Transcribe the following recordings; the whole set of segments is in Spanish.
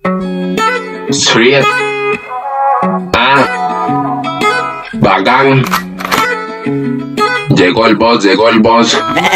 Street. Bacán. Llegó el boss.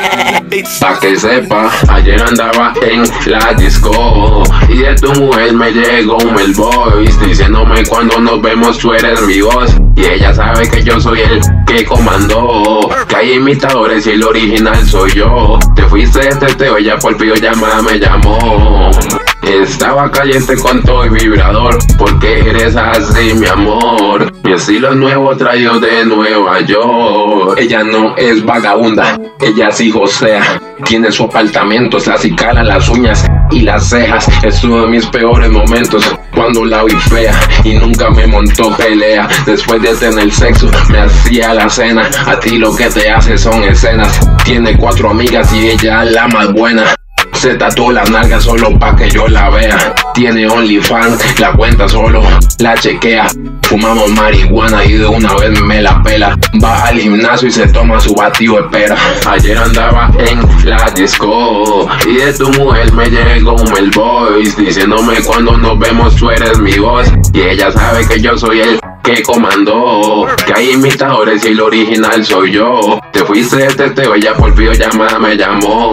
Pa' que sepa, ayer andaba en la disco y de tu mujer me llegó un mail voice diciéndome cuando nos vemos tú eres mi voz. Y ella sabe que yo soy el que comandó, que hay imitadores y el original soy yo. Te fuiste de teteo, ella por videollamada me llamó. Estaba caliente con todo y vibrador, porque eres así mi amor. Mi estilo es nuevo traído de Nueva York. Ella no es vagabunda, ella sí josea. Tiene su apartamento, se acicala las uñas y las cejas. Es uno de mis peores momentos, cuando la vi fea y nunca me montó pelea. Después de tener sexo me hacía la cena. A ti lo que te hace son escenas. Tiene 4 amigas y ella es la más buena. Se tatuó las nalgas solo pa' que yo la vea. Tiene OnlyFans, la cuenta solo la chequea. Fumamos marihuana y de una vez me la pela. Va al gimnasio y se toma su batido de pera. Ayer andaba en la disco y de tu mujer me llegó un mail voice diciéndome cuando nos vemos tú eres mi voz. Y ella sabe que yo soy el que comandó, que hay imitadores y el original soy yo. Te fuiste de teteo, ella por videollamada me llamó.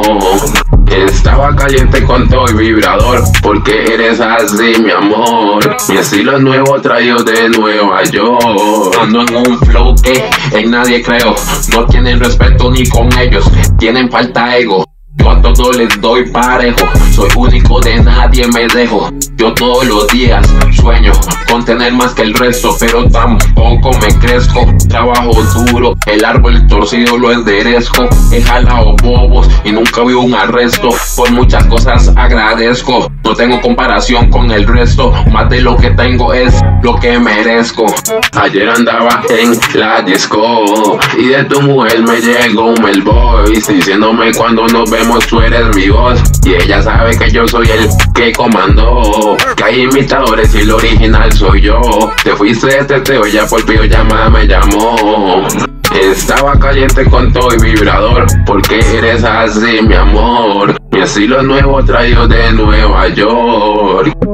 Estaba caliente con todo y vibrador, porque eres así mi amor. Mi estilo es nuevo traído de Nueva York. Ando en un flow que en nadie creo. No tienen respeto ni con ellos, tienen falta ego. Yo a todos les doy parejo, soy único, de nadie me dejo. Yo todos los días sueño con tener más que el resto, pero tampoco me crezco. Trabajo duro, el árbol torcido lo enderezco. He jalado bobos y nunca vi un arresto. Por muchas cosas agradezco, no tengo comparación con el resto. Más de lo que tengo es lo que merezco. Ayer andaba en la disco y de tu mujer me llegó un mail voice diciéndome cuando nos vemos tú eres mi voz. Y ella sabe que yo soy el que comandó, que hay imitadores y el original soy yo. Te fuiste de teteo, ella por videollamada me llamó. Estaba caliente con todo y vibrador, porque eres así mi amor. Mi estilo es nuevo traído de Nueva York.